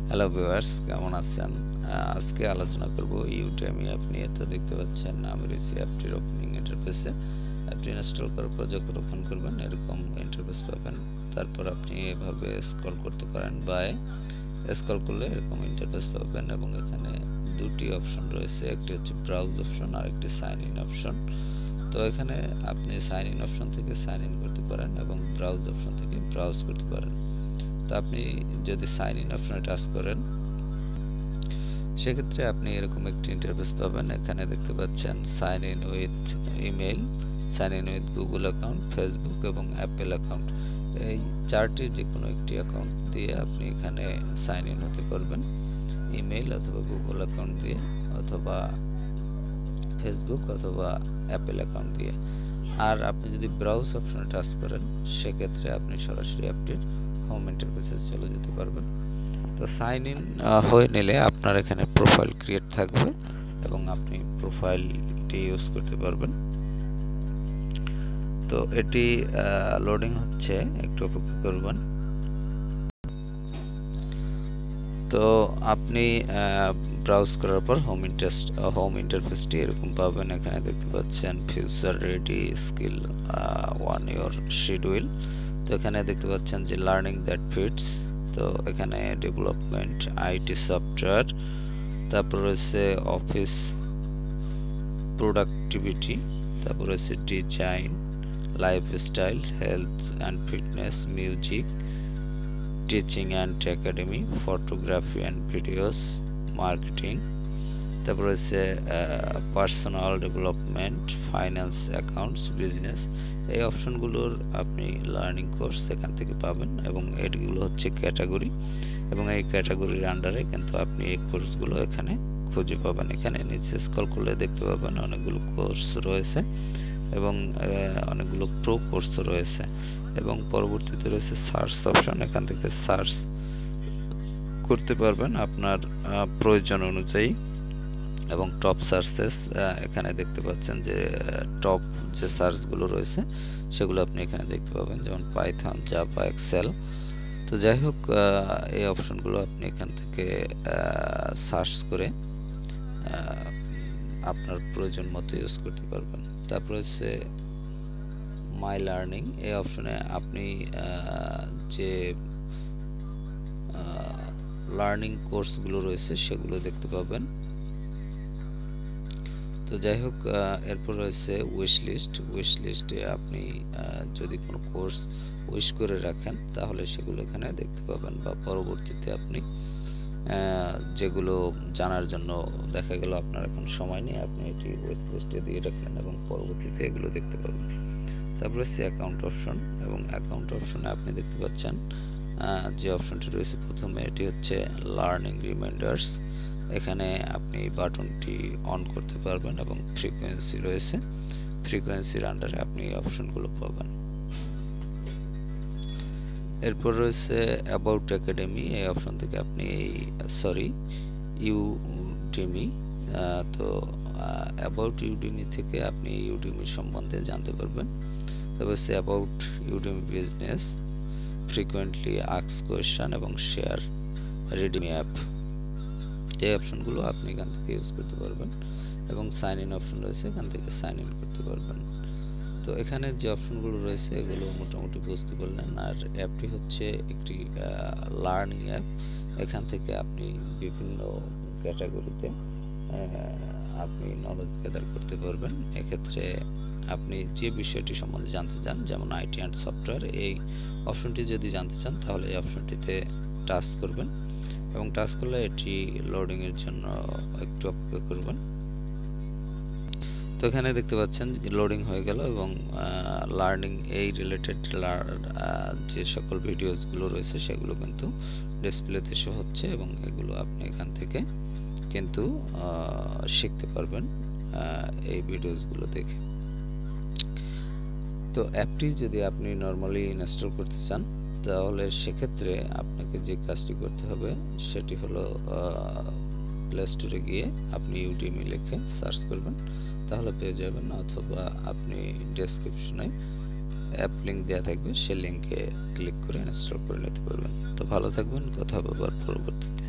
Hello viewers, কেমন আছেন? আজকে আলোচনা করব ইউডেমি অ্যাপ নিয়ে। তো দেখতে পাচ্ছেন আমি রয়েছি অ্যাপটির ওপেনিং ইন্টারফেসে। অ্যাপটি ইনস্টল করার পর যখন ওপেন করবেন এরকম ইন্টারফেস পাবেন। তারপর আপনি এভাবে স্ক্রল করতে পারেন বা স্ক্রল করলে এরকম ইন্টারফেস পাবেন এবং এখানে দুটি অপশন রয়েছে, একটি হচ্ছে ব্রাউজ অপশন আর একটি সাইন ইন অপশন। তো এখানে আপনি সাইন ইন অপশন থেকে সাইন ইন করতে পারেন এবং ব্রাউজ অপশন থেকে ব্রাউজ করতে পারেন। তো আপনি যদি সাইন ইন অপশনে টাচ করেন সেক্ষেত্রে আপনি এরকম একটি ইন্টারফেস পাবেন। এখানে দেখতে পাচ্ছেন sign in with email, sign in with Google account, Facebook এবং অ্যাপেল অ্যাকাউন্ট। এই চারটির যে কোনো একটি অ্যাকাউন্ট দিয়ে আপনি এখানে সাইন ইন হতে পারবেন, ইমেল অথবা গুগল অ্যাকাউন্ট দিয়ে অথবা ফেসবুক অথবা অ্যাপেল অ্যাকাউন্ট দিয়ে। আর আপনি যদি ব্রাউজ অপশনে টাচ করেন সেক্ষেত্রে আপনি সরাসরি অ্যাপটির হোম ইন্টারফেসে চলে যেতে পারবেন। তো সাইন ইন হয়ে নিলে আপনার এখানে প্রোফাইল ক্রিয়েট থাকবে এবং আপনি প্রোফাইলটি ইউজ করতে পারবেন। তো এটি লোডিং হচ্ছে, একটু অপেক্ষা করবেন। তো আপনি ব্রাউজ করার পর হোম ইন্টারফেসটি এরকম পাবেন। এখানে দেখতে পাচ্ছেন future ready skill one your schedule. তো এখানে দেখতে পাচ্ছেন যে লার্নিং দ্যাট ফিটস। তো এখানে ডেভেলপমেন্ট, আইটি সফটওয়্যার, তারপর রয়েছে অফিস প্রোডাক্টিভিটি, তারপর রয়েছে design, lifestyle, health and fitness, music, teaching and academy, photography and videos, marketing, তারপর রয়েছে personal development, finance, accounts, business. এই অপশনগুলোর আপনি লার্নিং কোর্স এখান থেকে পাবেন এবং এগুলো হচ্ছে ক্যাটাগরি এবং এই ক্যাটাগরির আন্ডারে কিন্তু আপনি এই কোর্সগুলো এখানে খুঁজে পাবেন। এখানে নিচে স্ক্রল করলে দেখতে পাবেন অনেকগুলো কোর্স রয়েছে এবং অনেকগুলো প্রো কোর্স রয়েছে এবং পরবর্তীতে রয়েছে সার্চ অপশন। এখান থেকে সার্চ করতে পারবেন আপনার প্রয়োজন অনুযায়ী এবং টপ সার্চেস এখানে দেখতে পাচ্ছেন যে টপ যে সার্চগুলো রয়েছে সেগুলো আপনি এখানে দেখতে পাবেন, যেমন পাইথন, জাভা, এক্সেল। তো যাই হোক, এই অপশনগুলো আপনি এখান থেকে সার্চ করে আপনার প্রয়োজন মতো ইউজ করতে পারবেন। তারপর হচ্ছে মাই লার্নিং। এই অপশনে আপনি যে লার্নিং কোর্সগুলো রয়েছে সেগুলো দেখতে পাবেন। তো যাই হোক, এরপর রয়েছে উইশ লিস্টে আপনি যদি কোনো কোর্স উইশ করে রাখেন তাহলে সেগুলো এখানে দেখতে পাবেন, বা পরবর্তীতে আপনি যেগুলো জানার জন্য দেখা গেল আপনার এখন সময় নেই, আপনি এটি উইশ লিস্টে দিয়ে রাখলেন এবং পরবর্তীতে এগুলো দেখতে পাবেন। তারপরে হচ্ছে অ্যাকাউন্ট অপশন এবং অ্যাকাউন্ট অপশনে আপনি দেখতে পাচ্ছেন যে অপশনটি রয়েছে প্রথমে, এটি হচ্ছে লার্নিং রিমাইন্ডার্স। এখানে আপনি বাটনটি অন করতে পারবেন এবং ফ্রিকোয়েন্সি রয়েছে, ফ্রিকোয়েন্সির আন্ডারে আপনি এই অপশনগুলো পাবেন। এরপর রয়েছে অ্যাবাউট একাডেমি। এই অপশন থেকে আপনি ইউডেমি। তো অ্যাবাউট ইউডেমি থেকে আপনি ইউডেমি সম্বন্ধে জানতে পারবেন। তারপর হচ্ছে about Udemy business, frequently asked question এবং শেয়ার, রিডিমি অ্যাপ। এই অপশনগুলো আপনি এখান থেকে ইউজ করতে পারবেন এবং সাইন ইন অপশন রয়েছে, এখান থেকে সাইন ইন করতে পারবেন। তো এখানে যে অপশনগুলো রয়েছে এগুলো মোটামুটি বুঝতে পারলেন। আর অ্যাপটি হচ্ছে একটি লার্নিং অ্যাপ। এখান থেকে আপনি বিভিন্ন ক্যাটাগরিতে আপনি নলেজ গ্যাদার করতে পারবেন। এক্ষেত্রে আপনি যে বিষয়টি সম্বন্ধে জানতে চান, যেমন আইটি অ্যান্ড সফটওয়্যার, এই অপশনটি যদি জানতে চান তাহলে এই অপশনটিতে টাচ করবেন এবং টাচ করলে এটি লোডিং এর জন্য একটু অপেক্ষা করবেন। তো এখানে দেখতে পাচ্ছেন লোডিং হয়ে গেল এবং লার্নিং এই রিলেটেড যে সকল ভিডিওসগুলো রয়েছে সেগুলো কিন্তু ডিসপ্লেতে শো হচ্ছে এবং এগুলো আপনি এখান থেকে কিন্তু শিখতে পারবেন এই ভিডিওসগুলো দেখে। তো অ্যাপটি যদি আপনি নর্মালি ইনস্টল করতে চান তাহলে সেক্ষেত্রে আপনাকে যে কাজটি করতে হবে সেটি হলো প্লে স্টোরে গিয়ে আপনি ইউডেমি লিখে সার্চ করবেন, তাহলে পেয়ে যাবেন, অথবা আপনি ডেসক্রিপশনে অ্যাপ লিঙ্ক দেওয়া থাকবে, সেই লিঙ্কে ক্লিক করে ইনস্টল করে নিতে পারবেন। তো ভালো থাকবেন, কথা হবে আবার পরবর্তীতে।